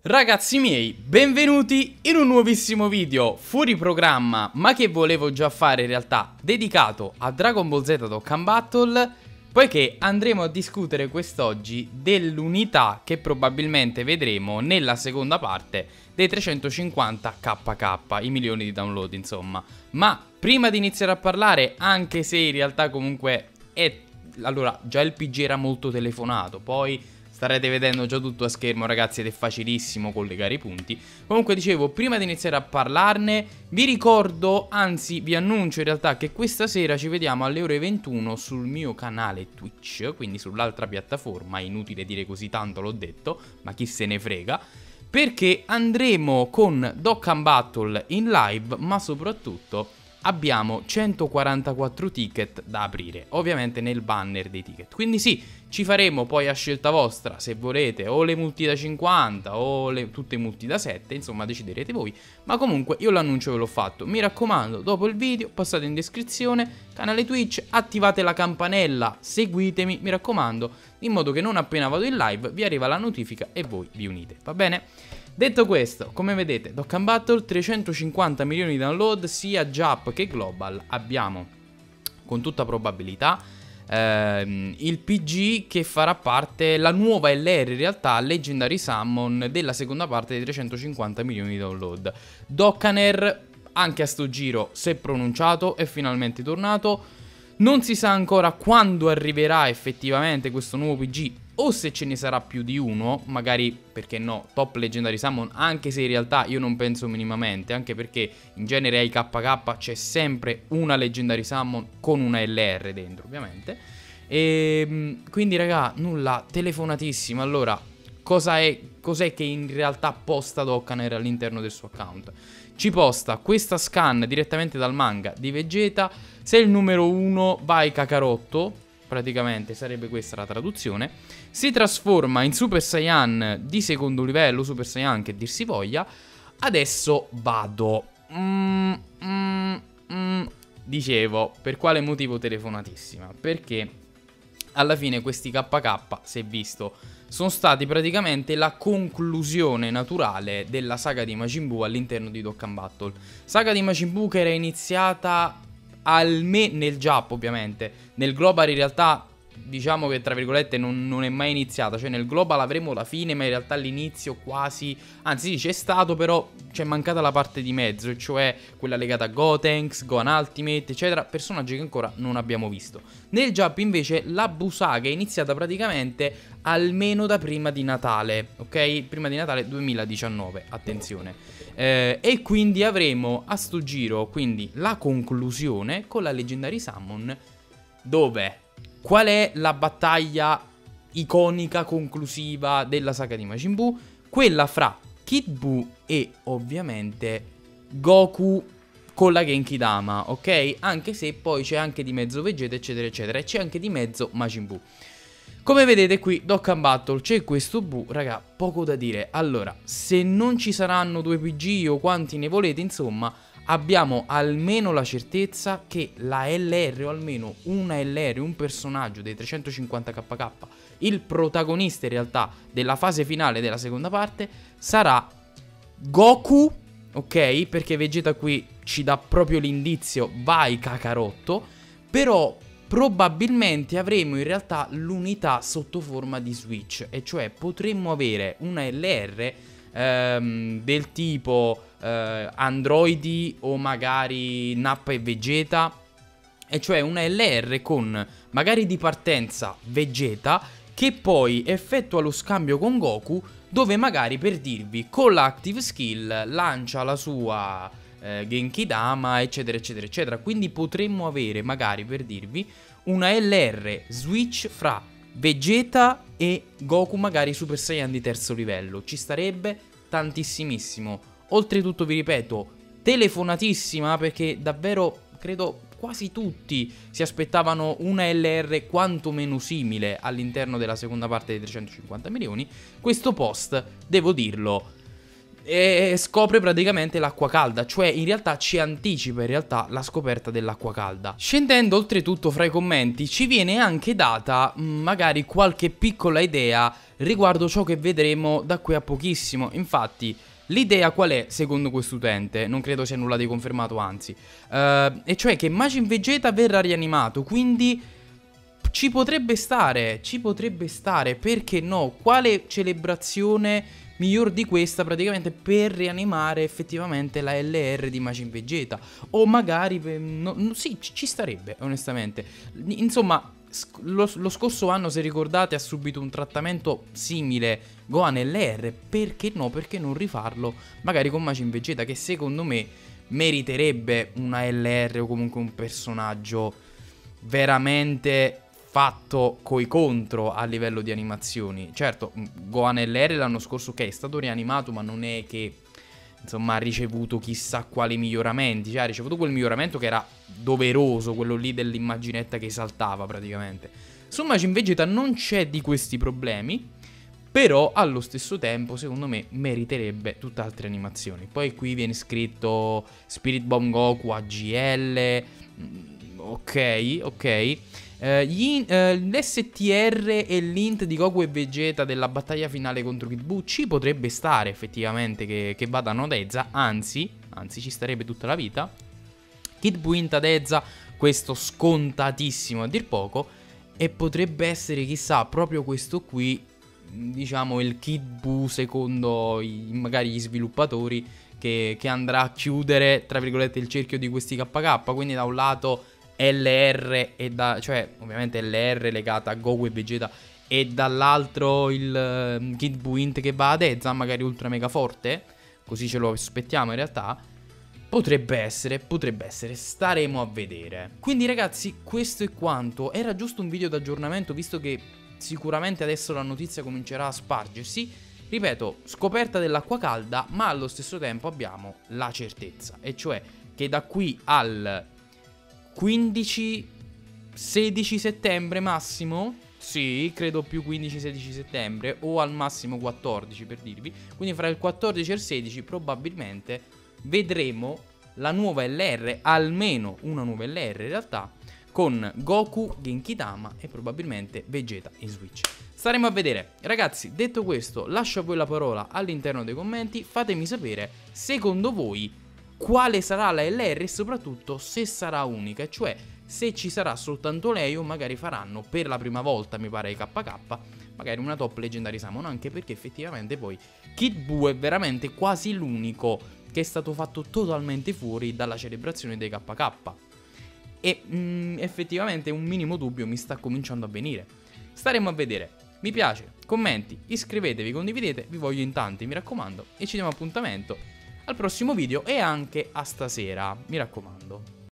Ragazzi miei, benvenuti in un nuovissimo video fuori programma, ma che volevo già fare in realtà, dedicato a Dragon Ball Z Dokkan Battle, poiché andremo a discutere quest'oggi dell'unità che probabilmente vedremo nella seconda parte dei 350kk, i milioni di download insomma. Ma prima di iniziare a parlare, anche se in realtà comunque allora già il PG era molto telefonato, poi starete vedendo già tutto a schermo ragazzi ed è facilissimo collegare i punti. Comunque dicevo, prima di iniziare a parlarne vi ricordo, anzi vi annuncio in realtà che questa sera ci vediamo alle ore 21 sul mio canale Twitch, quindi sull'altra piattaforma, inutile dire così tanto, l'ho detto, ma chi se ne frega, perché andremo con Dokkan Battle in live, ma soprattutto abbiamo 144 ticket da aprire, ovviamente nel banner dei ticket. Quindi sì, ci faremo poi a scelta vostra, se volete, o le multi da 50 o tutte multi da 7, insomma deciderete voi. Ma comunque io l'annuncio ve l'ho fatto. Mi raccomando, dopo il video passate in descrizione, canale Twitch, attivate la campanella, seguitemi, mi raccomando, in modo che non appena vado in live vi arriva la notifica e voi vi unite, va bene? Detto questo, come vedete, Dokkan Battle 350 milioni di download sia Jap che Global. Abbiamo con tutta probabilità il PG che farà parte, la nuova LR in realtà, Legendary Summon della seconda parte dei 350 milioni di download. Dokkaner, anche a sto giro, si è pronunciato, è finalmente tornato. Non si sa ancora quando arriverà effettivamente questo nuovo PG o se ce ne sarà più di uno, magari, perché no, top Legendary Summon, anche se in realtà io non penso minimamente, anche perché in genere ai KK c'è sempre una Legendary Summon con una LR dentro, ovviamente. E quindi raga, nulla, telefonatissima. Allora, cos'è che in realtà posta Dokkaner all'interno del suo account? Ci posta questa scan direttamente dal manga di Vegeta. Se il numero 1 vai Kakarotto, praticamente sarebbe questa la traduzione, si trasforma in Super Saiyan di secondo livello, Super Saiyan che dir si voglia. Adesso vado. Dicevo, per quale motivo telefonatissima? Perché alla fine questi KK, si è visto, sono stati praticamente la conclusione naturale della saga di Majin Buu all'interno di Dokkan Battle. Saga di Majin Buu che era iniziata nel Giappo ovviamente, nel Global in realtà diciamo che tra virgolette non è mai iniziata, cioè nel Global avremo la fine ma in realtà l'inizio quasi, anzi sì c'è stato però c'è mancata la parte di mezzo, cioè quella legata a Gotenks, Gohan Ultimate eccetera, personaggi che ancora non abbiamo visto. Nel Giappo invece la Buu saga è iniziata praticamente almeno da prima di Natale, ok? Prima di Natale 2019, attenzione. E quindi avremo a sto giro quindi la conclusione con la Legendary Summon, dove qual è la battaglia iconica conclusiva della saga di Majin Buu? Quella fra Kid Buu e ovviamente Goku con la Genkidama, ok? Anche se poi c'è anche di mezzo Vegeta eccetera eccetera, e c'è anche di mezzo Majin Buu. Come vedete qui, Dokkan Battle, c'è questo Buu, raga, poco da dire. Allora, se non ci saranno due PG o quanti ne volete, insomma, abbiamo almeno la certezza che la LR, o almeno una LR, un personaggio dei 350kk, il protagonista in realtà della fase finale della seconda parte, sarà Goku, ok? Perché Vegeta qui ci dà proprio l'indizio, vai Kakarotto, però probabilmente avremo in realtà l'unità sotto forma di Switch, e cioè potremmo avere una LR del tipo Androidi o magari Nappa e Vegeta, e cioè una LR con magari di partenza Vegeta che poi effettua lo scambio con Goku, dove magari, per dirvi, con l'Active Skill lancia la sua Genkidama eccetera eccetera eccetera. Quindi potremmo avere magari, per dirvi, una LR Switch fra Vegeta e Goku magari Super Saiyan di terzo livello. Ci starebbe tantissimissimo. Oltretutto vi ripeto, telefonatissima, perché davvero credo quasi tutti si aspettavano una LR quantomeno simile all'interno della seconda parte dei 350 milioni. Questo post, devo dirlo, e scopre praticamente l'acqua calda, cioè in realtà ci anticipa in realtà la scoperta dell'acqua calda. Scendendo oltretutto fra i commenti ci viene anche data magari qualche piccola idea riguardo ciò che vedremo da qui a pochissimo. Infatti l'idea qual è secondo quest'utente? Non credo sia nulla di confermato, anzi, e cioè che Majin Vegeta verrà rianimato, quindi ci potrebbe stare, perché no? Quale celebrazione miglior di questa praticamente per rianimare effettivamente la LR di Majin Vegeta? O magari, sì, ci starebbe onestamente. Insomma, lo scorso anno, se ricordate, ha subito un trattamento simile Gohan LR, perché no? Perché non rifarlo magari con Majin Vegeta, che secondo me meriterebbe una LR o comunque un personaggio veramente fatto coi contro a livello di animazioni. Certo, Gohan LR l'anno scorso è stato rianimato, ma non è che insomma ha ricevuto chissà quali miglioramenti. Cioè ha ricevuto quel miglioramento che era doveroso, quello lì dell'immaginetta che saltava praticamente. Su Majin Vegeta non c'è di questi problemi, però allo stesso tempo secondo me meriterebbe tutt'altre animazioni. Poi qui viene scritto Spirit Bomb Goku AGL. Ok. L'STR e l'int di Goku e Vegeta della battaglia finale contro Kid Buu ci potrebbe stare effettivamente che vadano ad Ezza, anzi ci starebbe tutta la vita. Kid Buu int ad Ezza, questo scontatissimo a dir poco, e potrebbe essere chissà proprio questo qui, diciamo il Kid Buu secondo magari gli sviluppatori che andrà a chiudere tra virgolette il cerchio di questi KK, quindi da un lato LR cioè ovviamente LR legata a Goku e Vegeta, e dall'altro il Kid Buu int che va ad Ezza, magari ultra mega forte, così ce lo aspettiamo in realtà. Potrebbe essere, staremo a vedere. Quindi ragazzi, questo è quanto. Era giusto un video d'aggiornamento, visto che sicuramente adesso la notizia comincerà a spargersi. Ripeto, scoperta dell'acqua calda, ma allo stesso tempo abbiamo la certezza, e cioè che da qui al 15-16 settembre massimo, sì, credo più 15-16 settembre, o al massimo 14 per dirvi, quindi fra il 14 e il 16 probabilmente vedremo la nuova LR, almeno una nuova LR in realtà, con Goku, Genkidama e probabilmente Vegeta in Switch. Staremo a vedere. Ragazzi, detto questo, lascio a voi la parola all'interno dei commenti, fatemi sapere secondo voi quale sarà la LR e soprattutto se sarà unica, cioè se ci sarà soltanto lei o magari faranno per la prima volta, mi pare, i KK, magari una top Legendary Summon, anche perché effettivamente poi Kid Buu è veramente quasi l'unico che è stato fatto totalmente fuori dalla celebrazione dei KK. E effettivamente un minimo dubbio mi sta cominciando a venire. Staremo a vedere. Mi piace, commenti, iscrivetevi, condividete, vi voglio in tanti, mi raccomando, e ci diamo appuntamento al prossimo video e anche a stasera, mi raccomando.